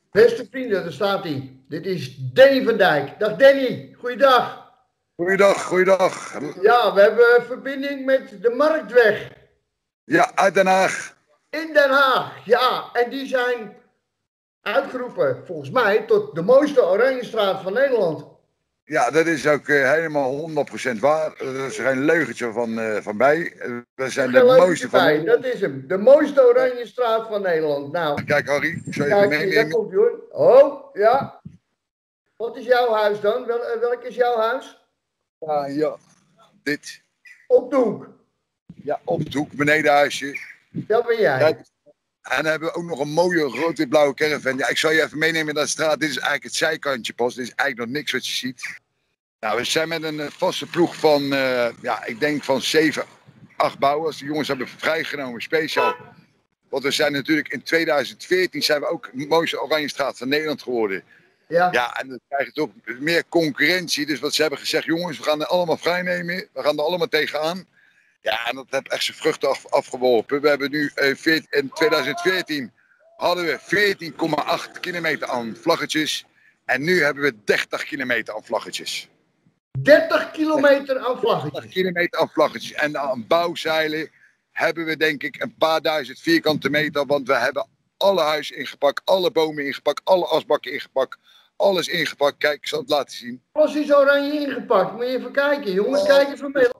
Beste vrienden, daar staat hij. Dit is Danny van Dijk. Dag Danny, goeiedag. Goeiedag, goeiedag. Ja, we hebben verbinding met de Marktweg Ja, uit Den Haag. in Den Haag. Ja, en die zijn uitgeroepen, volgens mij, tot de mooiste Oranjestraat van Nederland. Ja, dat is ook helemaal 100% waar. Er is geen leugentje van bij. We zijn de mooiste van bij, Nederland. dat is hem. De mooiste Oranjestraat van Nederland. Nou, Kijk Harry, ik zal je even kijk, daar meenemen. komt hij hoor. Oh, ja. Wat is jouw huis dan? Welk is jouw huis? Ja, dit. Op de hoek. Ja, op het hoek, benedenhuisje. Dat ben jij. Kijk. En dan hebben we ook nog een mooie rood-wit-blauwe caravan. Ja, ik zal je even meenemen naar de straat. Dit is eigenlijk het zijkantje pas. Dit is eigenlijk nog niks wat je ziet. Nou, we zijn met een vaste ploeg van, ik denk van 7, 8 bouwers. De jongens hebben vrijgenomen, speciaal. Want we zijn natuurlijk in 2014 zijn we ook de mooiste Oranjestraat van Nederland geworden. Ja, en dan krijg je toch meer concurrentie. Dus wat ze hebben gezegd, jongens, we gaan er allemaal vrijnemen. We gaan er allemaal tegenaan. Ja, en dat heeft echt zijn vruchten afgeworpen. We hebben nu in 2014 hadden we 14,8 kilometer aan vlaggetjes. En nu hebben we 30 kilometer aan vlaggetjes. 30 kilometer aan vlaggetjes. 30 kilometer aan vlaggetjes. En aan bouwzeilen hebben we denk ik een paar duizend vierkante meter. Want we hebben alle huizen ingepakt, alle bomen ingepakt, alle asbakken ingepakt. Alles ingepakt. Kijk, ik zal het laten zien. Alles is oranje ingepakt. Moet je even kijken, jongens. Kijk even mee.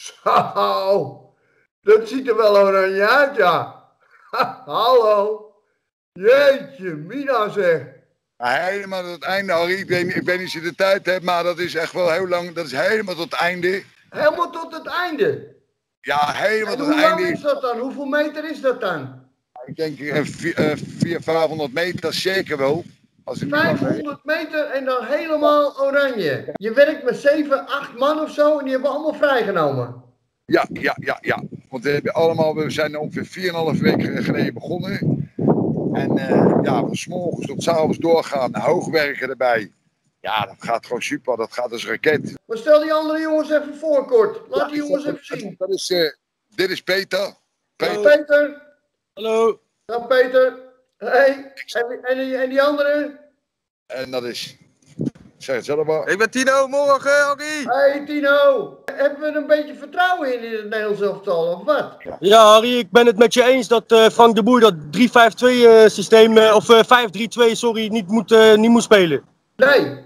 Zo, dat ziet er wel oranje uit, ja. Hallo. Jeetje, Mina zeg. Helemaal tot het einde, Harry. Ik weet niet of je de tijd hebt, maar dat is echt wel heel lang. Dat is helemaal tot het einde. Helemaal tot het einde? Ja, helemaal tot het einde. Hoe lang is einde. dat dan? Hoeveel meter is dat dan? Ik denk 400, 500 meter zeker wel. Als 500 meter en dan helemaal oranje. Je werkt met 7, 8 man of zo en die hebben we allemaal vrijgenomen. Ja. Want we zijn ongeveer 4,5 weken geleden begonnen. En van 's morgens tot 's avonds doorgaan, hoogwerken erbij. Ja, dat gaat gewoon super. Dat gaat als raket. Maar stel die andere jongens even voor, kort. Laat die jongens even zien. Dit is Peter. Peter. Hallo. Dag Peter. Hey. En die andere? En dat is... Zeg het zelf maar. Ik ben Tino, morgen, Harry. Hey Tino. Hebben we een beetje vertrouwen in het Nederlands elftal, of wat? Ja, Harry, ik ben het met je eens dat Frank de Boer dat 3-5-2 systeem, of 5-3-2, sorry, niet moet spelen. Nee.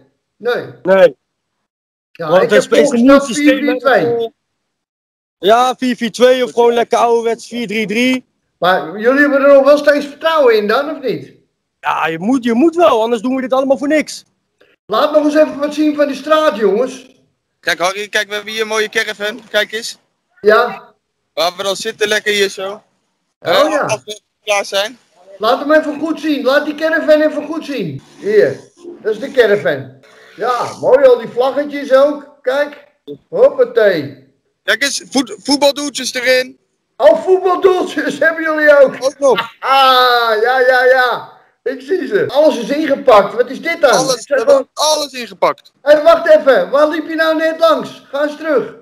Ja, want het is een nieuw systeem. 4-4-2. Ja, 4-4-2 of gewoon lekker ouderwets 4-3-3. Maar jullie hebben er nog wel steeds vertrouwen in dan, of niet? Ja, je moet wel, anders doen we dit allemaal voor niks. Laat nog eens even wat zien van die straat, jongens. Kijk Harry, kijk, we hebben hier een mooie caravan. Kijk eens. Ja. Waar we dan zitten, lekker hier zo. Ja. Als we klaar zijn. Laat hem even goed zien. Laat die caravan even goed zien. Hier. Dat is de caravan. Ja, mooi al die vlaggetjes ook. Kijk. Hoppatee. Kijk eens, voetbaldoeltjes erin. Oh, voetbaldoeltjes hebben jullie ook. Ook nog. Ja. Ik zie ze. Alles is ingepakt. Wat is dit dan? We hebben alles ingepakt. Hé, wacht even. Waar liep je nou net langs? Ga eens terug.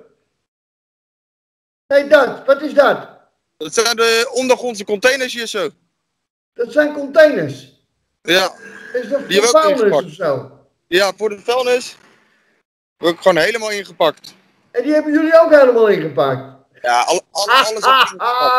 Hé, dat. Wat is dat? Dat zijn de ondergrondse containers hier zo. Dat zijn containers. Ja. Is dat Die voor hebben we ook vuilnis ingepakt. of zo? Ja, voor de vuilnis. We hebben gewoon helemaal ingepakt. En die hebben jullie ook helemaal ingepakt? Ja, alles ingepakt.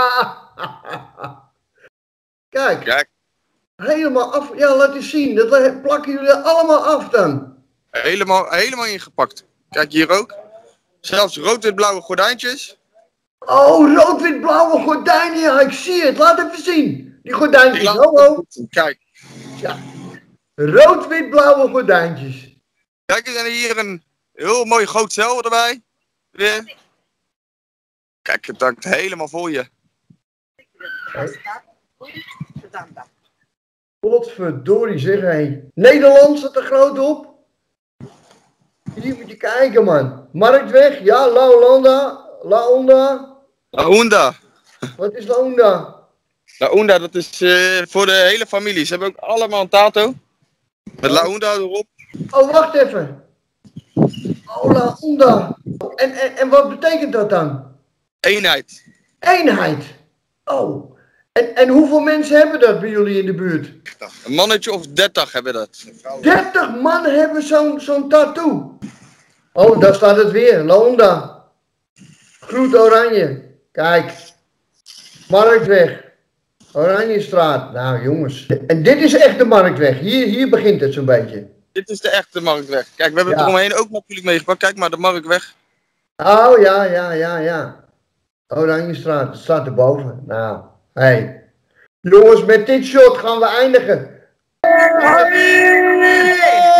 Kijk. Helemaal af. Ja, laat eens zien. Dat plakken jullie allemaal af dan. Helemaal ingepakt. Kijk hier ook. Zelfs rood-wit-blauwe gordijntjes. Oh, rood-wit-blauwe gordijnen. Ja, ik zie het. Laat even zien. Die gordijntjes. Hallo. Kijk. Ja. Rood-wit-blauwe gordijntjes. Kijk eens, en hier een heel mooi groot zeil erbij. Weer. Kijk, het hangt helemaal voor je. Godverdorie zeg, hé. Nederland staat er groot op. Hier moet je kijken, man. Marktweg, ja, La Onda. Wat is La Onda? La Onda, dat is voor de hele familie. Ze hebben ook allemaal een tato. Met La Onda erop. Oh, wacht even. Oh, La Onda. En wat betekent dat dan? Eenheid. Eenheid. Oh. En hoeveel mensen hebben dat bij jullie in de buurt? Een mannetje of 30 hebben dat. 30 man hebben zo'n tattoo. Oh, daar staat het weer. Laonda. Groet Oranje. Kijk. Marktweg. Oranjestraat. Nou jongens. En dit is echt de Marktweg. Hier begint het zo'n beetje. Dit is de echte Marktweg. Kijk, we hebben het eromheen ook natuurlijk meegepakt. Kijk maar, de Marktweg. Oh, ja. Oranjestraat, het staat erboven. Nou, hey. Jongens, met dit shot gaan we eindigen.